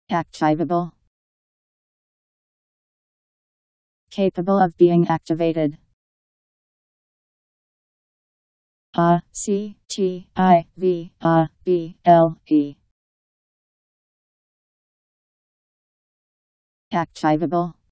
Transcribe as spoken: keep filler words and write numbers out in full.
Activable. Capable of being activated. A C T I V A B L E. Activable.